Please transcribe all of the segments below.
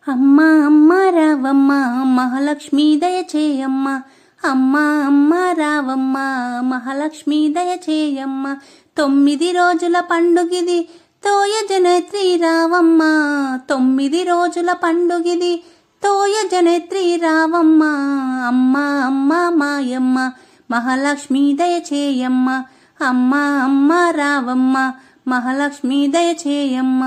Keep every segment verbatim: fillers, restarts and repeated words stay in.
అమ్మా అమ్మా రావమ్మ మహాలక్ష్మి దయచేయమ్మ, అమ్మా అమ్మా రావమ్మ మహాలక్ష్మి దయచేయమ్మ. తొమ్మిది రోజుల పండుగిది తోయ జనత్రి రావమ్మ, తొమ్మిది రోజుల పండుగిది తోయ జనత్రి రావమ్మ. అమ్మా అమ్మా మాయమ్మ మహాలక్ష్మి దయచేయమ్మ, అమ్మా అమ్మా రావమ్మ మహాలక్ష్మి దయచేయమ్మ.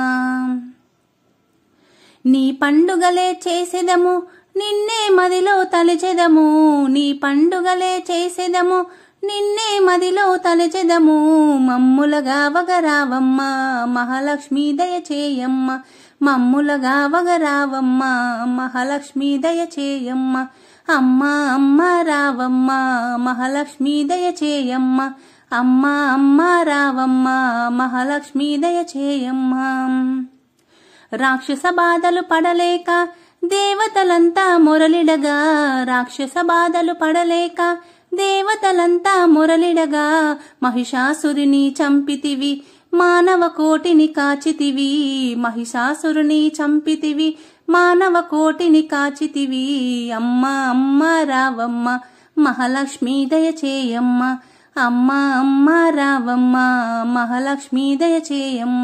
నీ పండుగలే చేసేదము నిన్నే మదిలో తలచెదము, నీ పండుగలే చేసేదము నిన్నే మదిలో తలచెదము. మమ్ములగా వగరావమ్మ మహాలక్ష్మి దయచేయమ్మ, మమ్ములగా వగరావమ్మ మహాలక్ష్మి దయచేయమ్మ. అమ్మా అమ్మా రావమ్మ మహాలక్ష్మి దయచేయమ్మ, అమ్మా అమ్మా రావమ్మ మహాలక్ష్మి దయచేయమ్మ. రాక్షస బాధలు పడలేక దేవతలంతా మొరలిడగా, రాక్షస బాధలు పడలేక దేవతలంతా మొరలిడగా. మహిషాసురుని చంపితివి మానవ కోటిని కాచితివి, మహిషాసురుని చంపితివి మానవ కోటిని కాచితివి. అమ్మా అమ్మా రావమ్మ మహాలక్ష్మి దయచేయమ్మ, అమ్మా అమ్మా రావమ్మ మహాలక్ష్మి దయచేయమ్మ.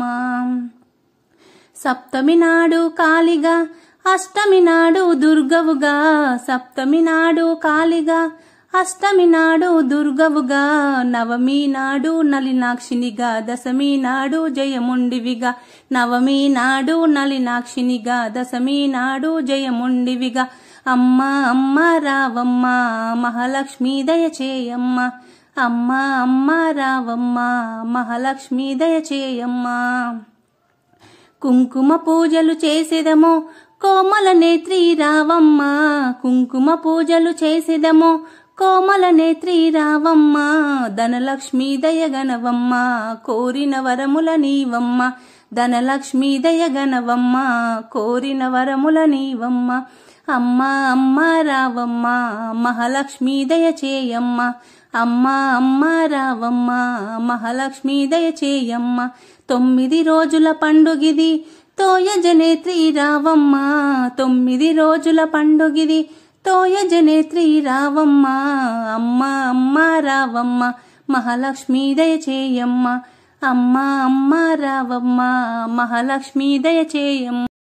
సప్తమి నాడు కాళిగా అష్టమి నాడు దుర్గవుగా, సప్తమి నాడు కాళిగా అష్టమి నాడు దుర్గవుగా. నవమి నాడు నలినాక్షినిగా, దశమి నాడు జయముండివిగా, నవమి నాడు నలినాక్షినిగా, దశమి నాడు జయముండివిగా. అమ్మా అమ్మా రావమ్మ మహాలక్ష్మి దయచేయమ్మ, అమ్మా అమ్మా రావమ్మ మహాలక్ష్మి దయచేయమ్మ. కుంకుమ పూజలు చేసేదము కోమల నేత్రి రావమ్మ, కుంకుమ పూజలు చేసేదము కోమల నేత్రి రావమ్మ. ధనలక్ష్మి దయగనవమ్మ కోరిన వరముల నీవమ్మ, ధనలక్ష్మి దయగనవమ్మ కోరిన వరముల నీవమ్మ. అమ్మా అమ్మా రావమ్మ మహాలక్ష్మి దయచేయమ్మ, అమ్మా అమ్మా రావమ్మ మహాలక్ష్మి దయచేయమ్మ. తొమ్మిది రోజుల పండుగిది తోయ జనేత్రి రావమ్మ, తొమ్మిది రోజుల పండుగిది తోయ జనేత్రి రావమ్మ. అమ్మా అమ్మా రావమ్మ మహాలక్ష్మి దయచేయమ్మ, అమ్మా అమ్మా రావమ్మ మహాలక్ష్మి దయచేయమ్మ.